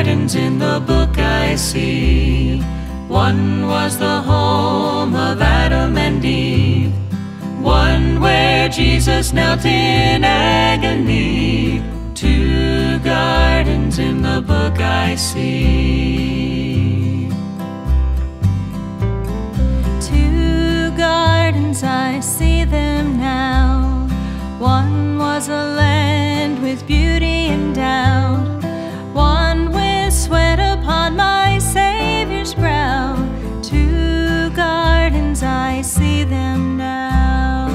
gardens in the book I see. One was the home of Adam and Eve, one where Jesus knelt in agony. Two gardens in the book I see. Two gardens, I see them now. One was a land with beauty endowed, one with sweat upon my Savior's brow. Two gardens, I see them now.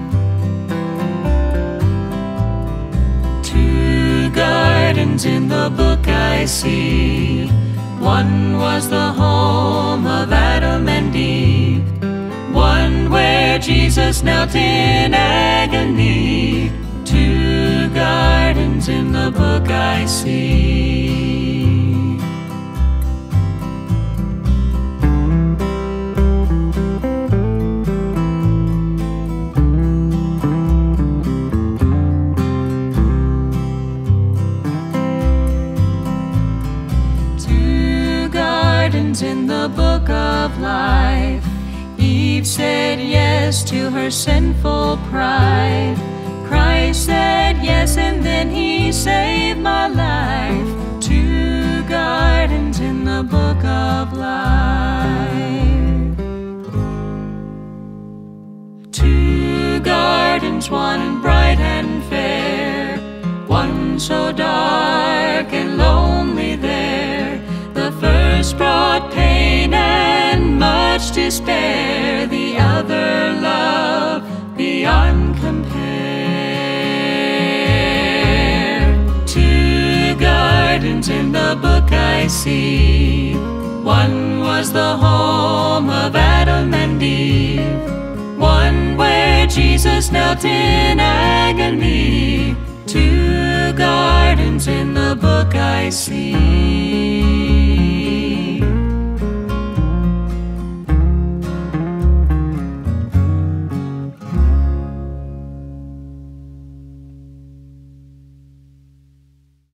Two gardens in the book I see. One was the home of Adam and Eve, one where Jesus knelt in agony. Two gardens in the book I see. Two gardens in the book of life. Eve said yes to her sinful pride. Christ said yes, and then He saved my life. Two gardens in the book of life. Two gardens, one bright and fair, one so dark and lonely there. The first brought pain and much despair, the other love beyond compare. Two gardens in the book I see. One was the home of Adam and Eve, one where Jesus knelt in agony. Two gardens in the book I see.